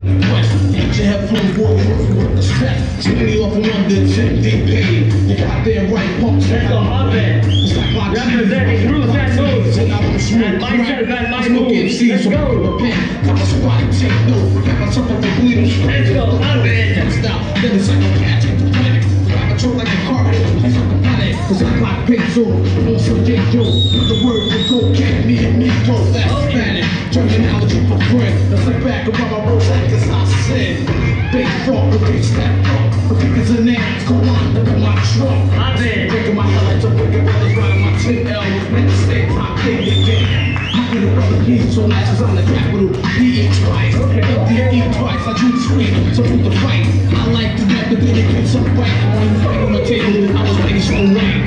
You have from war with the step. Skinny off and under 10 DP. You got there right, pump check on Abin. Representing Bruce and Moves. And myself and my moves. Let's go. Got a spot and take note. Got my something to bleed. Let's go, Abin. Stop. Then it's like a catch into panic. I control like a car. He's like a panic. Cause I clock pencil. On some day yo. The word for cocaine. Me and me both. That's Spanish. Terminology for friend. Now sit back and rub my road like this. I said. Big front, but they step up. But because the names go on, look at my trunk. I've been breaking my headlights up, breaking brothers riding my 10 L. Make the state top thing again. How can the brother be so nice as I'm the capital? He eat twice. He eat twice. I do scream, so who's the fight? I like to get the dedicate some fight. I want to fight on the table. I was waiting for the rain.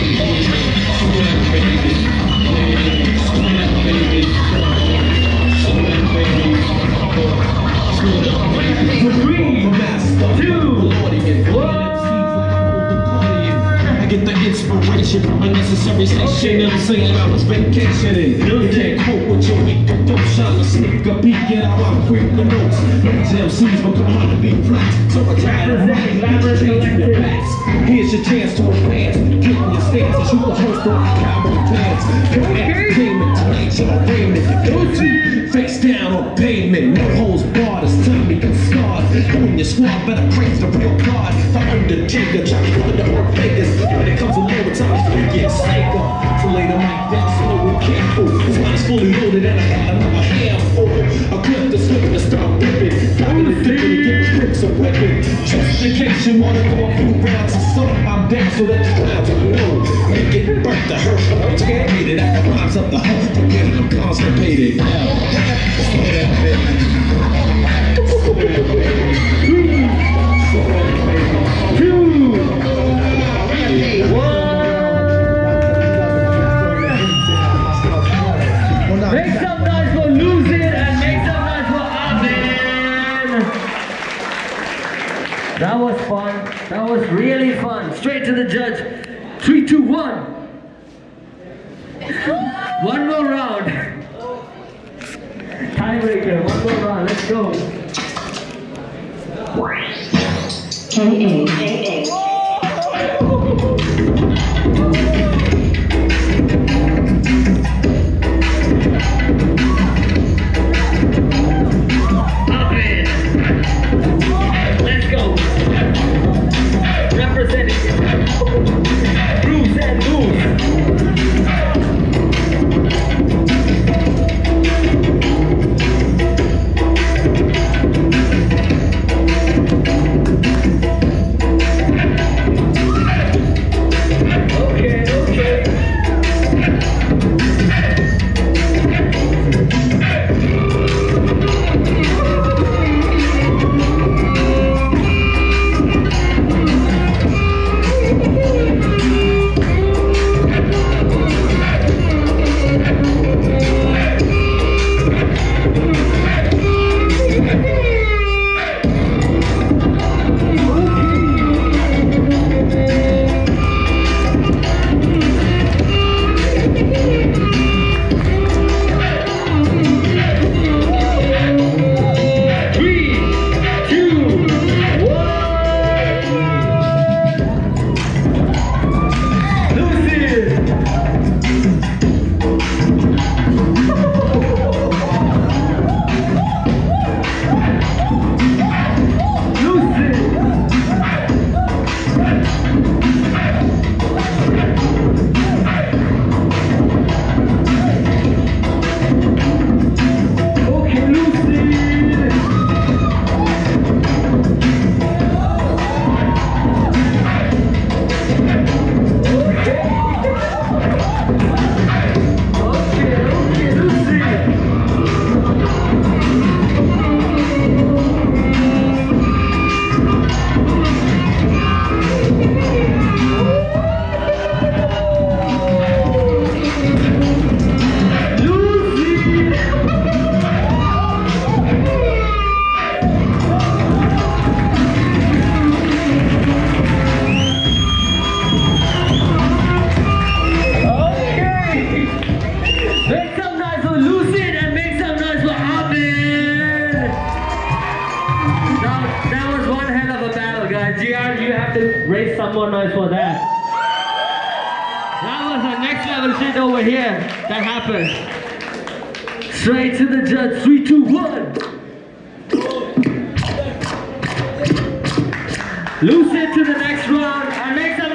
I get the inspiration, unnecessary station, and I'm saying I was vacationing. You can't cope with your weak approach. I'm a sneak a peek and I'll quick the notes. MCs will come on to be flat. So I try to write, change your backs. Here's your chance to advance. Get in your stance and shoot the host on the cowboy plans. No entertainment tonight, so I'm bringing it. Go to face down on pavement. No holes barred, it's time to get started. Go in your squad, better praise the real God. The Undertaker, trying to run the whole Vegas. When it comes to overtime, we get psycho. So lay the mic down, slow and careful. This mine's fully loaded and I got another handful. I clip the slip and start ripping. Dropping the dick and give the grips a weapon. Just in case you wanna go a few rounds of something, I'm down so that the clouds will know. Make it burnt the hurt. I'm targeted at the rhymes of the hunt. Forgetting I'm constipated. Slow that baby. Slow that baby. Slow that baby. 2, 1. Make some noise for Lucid and make some noise for Abin. That was fun. That was really fun. Straight to the judge. 3, 2, 1. One more round. Tiebreaker. One more round. Let's go. Let's go. Representing Bruce and Moves. GR, you have to raise some more noise for that. That was a next level shit over here. That happened. Straight to the judge. 3, 2, 1. Lucid to the next round. And make some